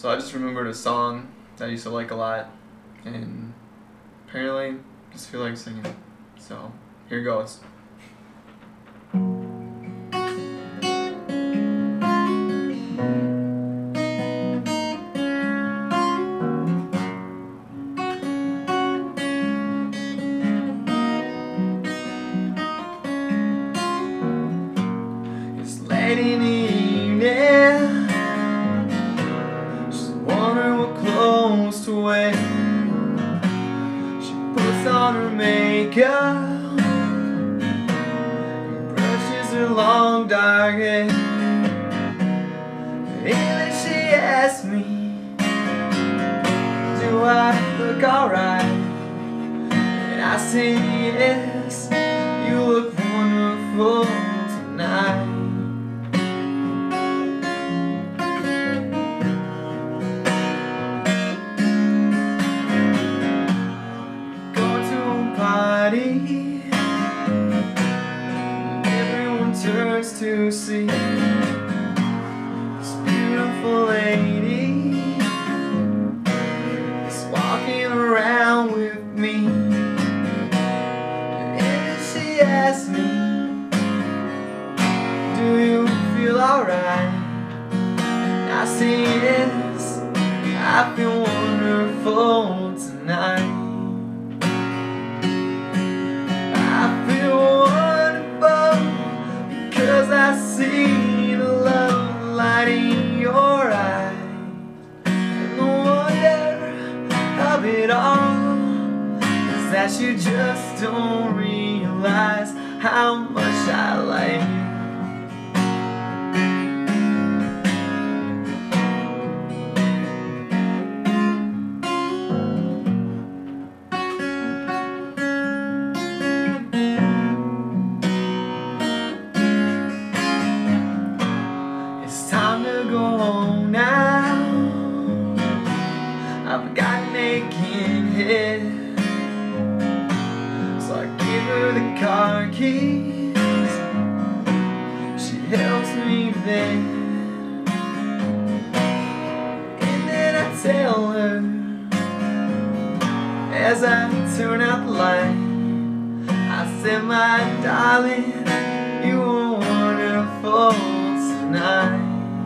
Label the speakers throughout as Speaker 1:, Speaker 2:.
Speaker 1: So I just remembered a song that I used to like a lot, and apparently just feel like singing it. So here goes. It's late in the evening, she's wondering what clothes to wear. She puts on her makeup, brushes her long dark hair, and then she asks me, do I look alright? And I say yes, you look wonderful tonight. Party, everyone turns to see this beautiful lady is walking around with me, and then she asks me, do you feel alright? I say yes, I feel wonderful tonight. I see the love light in your eyes, and the wonder of it all is that you just don't realize how much I like you. Time to go home now, I've got an aching head, so I give her the car keys, she helps me bed, and then I tell her, as I turn out the light, I said, my darling, you were wonderful tonight.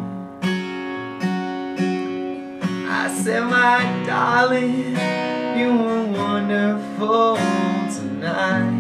Speaker 1: I said, my darling, you were wonderful tonight.